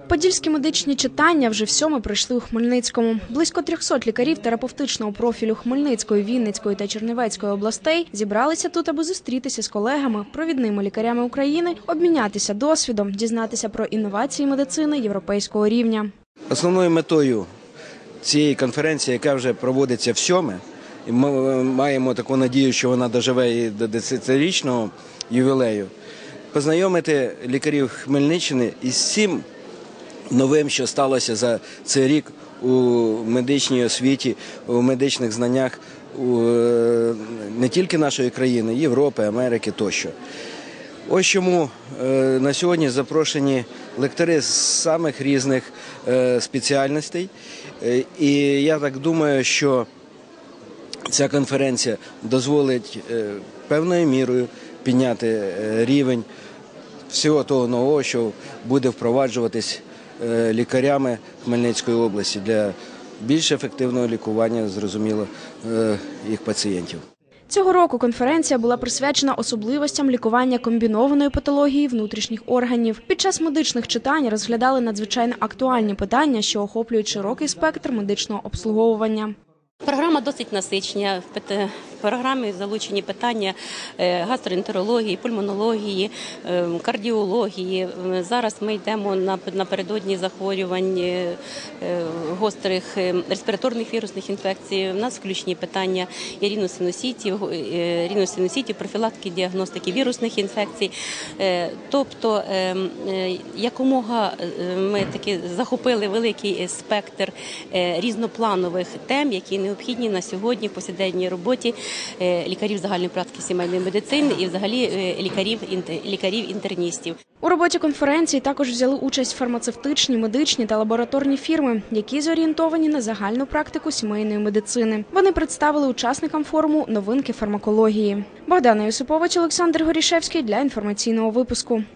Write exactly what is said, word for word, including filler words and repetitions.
Подільські медичні читання вже всьоме пройшли у Хмельницькому. Близько трьохсот лікарів терапевтичного профілю Хмельницької, Вінницької та Чернівецької областей зібралися тут, аби зустрітися з колегами, провідними лікарями України, обмінятися досвідом, дізнатися про інновації медицини європейського рівня. Основною метою цієї конференції, яка вже проводиться всьоме, і ми маємо таку надію, що вона доживе і до десятирічного ювілею, познайомити лікарів Хмельниччини із всім новим, що сталося за цей рік у медичній освіті, у медичних знаннях у, не тільки нашої країни, Європи, Америки тощо. Ось чому на сьогодні запрошені лектори з самих різних спеціальностей. І я так думаю, що ця конференція дозволить певною мірою підняти рівень всього того нового, що буде впроваджуватись лікарями Хмельницької області для більш ефективного лікування, зрозуміло, їх пацієнтів. Цього року конференція була присвячена особливостям лікування комбінованої патології внутрішніх органів. Під час медичних читань розглядали надзвичайно актуальні питання, що охоплюють широкий спектр медичного обслуговування. Програма досить насичена. В програмі залучені питання гастроентерології, пульмонології, кардіології. Зараз ми йдемо напередодні захворювань гострих респіраторних вірусних інфекцій. У нас включені питання і ріносинуситів, ріносинуситів, профілактики, діагностики вірусних інфекцій. Тобто, якомога ми таки захопили великий спектр різнопланових тем, які необхідні на сьогодні в повсякденній роботі лікарів загальної практики сімейної медицини і взагалі лікарів, лікарів-інтерністів. У роботі конференції також взяли участь фармацевтичні, медичні та лабораторні фірми, які зорієнтовані на загальну практику сімейної медицини. Вони представили учасникам форуму новинки фармакології. Богдана Юсупович, Олександр Горішевський для інформаційного випуску.